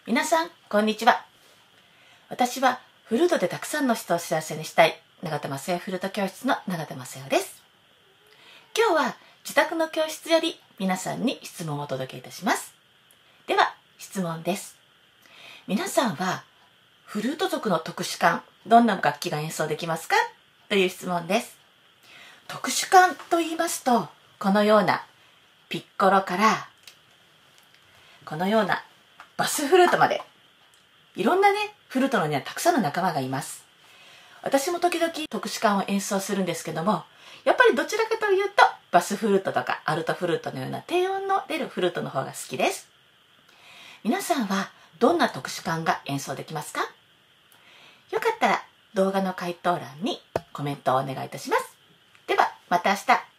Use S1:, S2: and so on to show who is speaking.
S1: 皆さん、こんにちは。私はフルートでたくさんの人を幸せにしたい永田雅代フルート教室の永田雅代です。今日は自宅の教室より皆さんに質問をお届けいたします。では、質問です。皆さんはフルート族の特殊管、どんな楽器が演奏できますかという質問です。特殊管と言いますと、このようなピッコロからこのようなバスフルートまで、いろんなフルートのにはたくさんの仲間がいます。私も時々特殊管を演奏するんですけども、やっぱりどちらかというとバスフルートとかアルトフルートのような低音の出るフルートの方が好きです。皆さんはどんな特殊管が演奏できますか？よかったら動画の回答欄にコメントをお願いいたします。ではまた明日。